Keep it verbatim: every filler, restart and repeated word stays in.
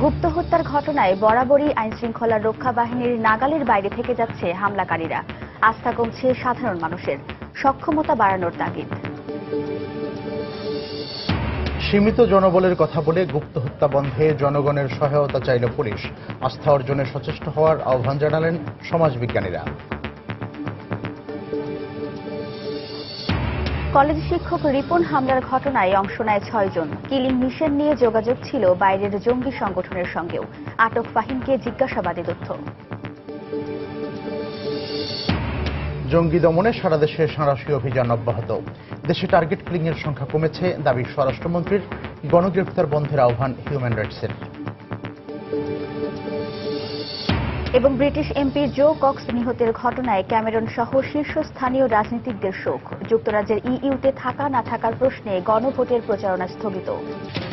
গুপ্ত হত্যার ঘটনায় বরাবরই আইনশৃঙ্খলা রক্ষা বাহিনীর নাগালের বাইরে থেকে যাচ্ছে হামলাকারীরা। আস্থা কমছে সাধারণ মানুষের, সক্ষমতা বাড়ানোর তাগিদ। সীমিত জনবলের কথা বলে গুপ্ত হত্যা বন্ধে জনগণের সহায়তা চাইল পুলিশ। আস্থা অর্জনে সচেষ্ট হওয়ার আহ্বান জানালেন সমাজবিজ্ঞানীরা। কলেজ শিক্ষক রিপন হামলার ঘটনায় অংশ নেয় ছয়জন। কিলিং মিশন নিয়ে যোগাযোগ ছিল বাইরের জঙ্গি সংগঠনের সঙ্গেও। আটক ফাহিমকে জিজ্ঞাসাবাদে তথ্য। জঙ্গি দমনে সারা দেশে সাঁড়াশি অভিযান অব্যাহত। দেশে টার্গেট কিলিং এর সংখ্যা কমেছে, দাবি স্বরাষ্ট্রমন্ত্রীর। গণগ্রেফতার বন্ধের আহ্বান হিউম্যান রাইটসের। এবং ব্রিটিশ এমপি জো কক্স নিহতের ঘটনায় ক্যামেরন সহ শীর্ষস্থানীয় রাজনীতিকদের শোক। যুক্তরাজ্যের ইইউতে থাকা না থাকার প্রশ্নে গণভোটের প্রচারণা স্থগিত।